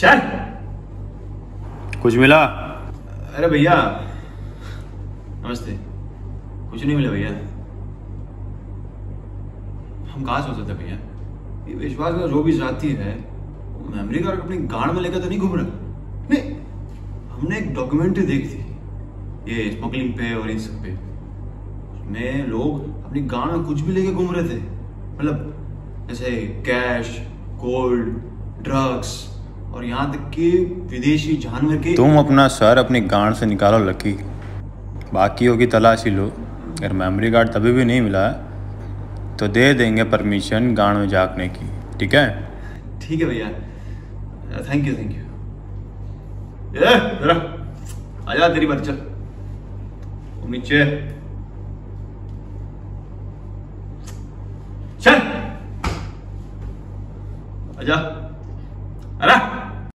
चल। कुछ मिला? अरे भैया नमस्ते। कुछ नहीं मिला भैया। हम कहाँ सोचते थे भैया, ये विश्वास का जो भी जाती है मेमोरी कार्ड अपनी गाड़ में लेकर तो नहीं घूम रहा। नहीं, हमने एक डॉक्यूमेंट्री देखी थी ये स्मगलिंग पे और इन सब पे। उसमें लोग अपनी गाड़ में कुछ भी लेके घूम रहे थे, मतलब जैसे कैश, गोल्ड, ड्रग्स और यहाँ तक कि विदेशी जानवर के। तुम अपना सर अपनी गांड से निकालो लकी, बाकियों की तलाशी लो। अगर मेमोरी कार्ड तभी भी नहीं मिला तो दे देंगे परमिशन गांड में झाँकने की, ठीक है? ठीक है भैया, थैंक यू थैंक यू। जरा आजा तेरी बात, चल नीचे चल, आजा। अरे